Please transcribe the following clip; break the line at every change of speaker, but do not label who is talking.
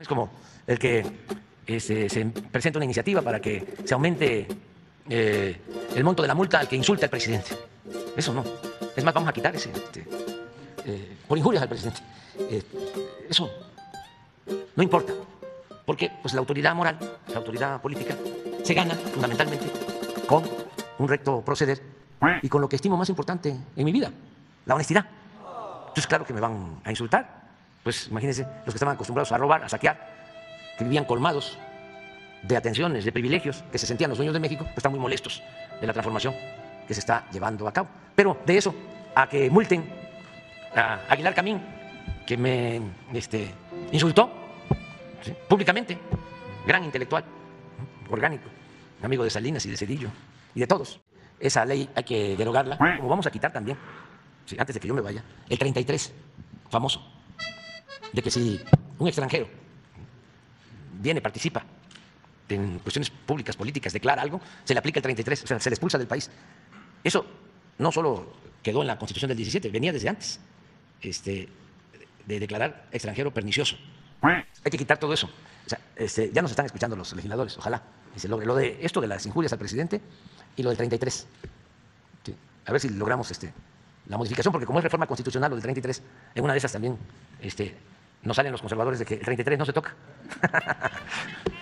Es como el que se presenta una iniciativa para que se aumente el monto de la multa al que insulta al presidente. Eso no. Es más, vamos a quitar ese por injurias al presidente. Eso no importa, porque pues, la autoridad moral, la autoridad política, se gana fundamentalmente con un recto proceder y con lo que estimo más importante en mi vida, la honestidad. Entonces, claro que me van a insultar. Pues imagínense los que estaban acostumbrados a robar, a saquear, que vivían colmados de atenciones, de privilegios, que se sentían los dueños de México, pues están muy molestos de la transformación que se está llevando a cabo. Pero de eso a que multen a Aguilar Camín, que me insultó, ¿sí?, públicamente, gran intelectual, orgánico, amigo de Salinas y de Zedillo y de todos. Esa ley hay que derogarla, como vamos a quitar también, ¿sí?, antes de que yo me vaya, el 33, famoso, de que si un extranjero viene, participa en cuestiones públicas, políticas, declara algo, se le aplica el 33, o sea, se le expulsa del país. Eso no solo quedó en la Constitución del 17, venía desde antes, de declarar extranjero pernicioso. Hay que quitar todo eso. O sea, ya nos están escuchando los legisladores, ojalá y se logre. Lo de esto de las injurias al presidente y lo del 33. Sí. A ver si logramos la modificación, porque como es reforma constitucional lo del 33, en una de esas también nos salen los conservadores de que el 33 no se toca.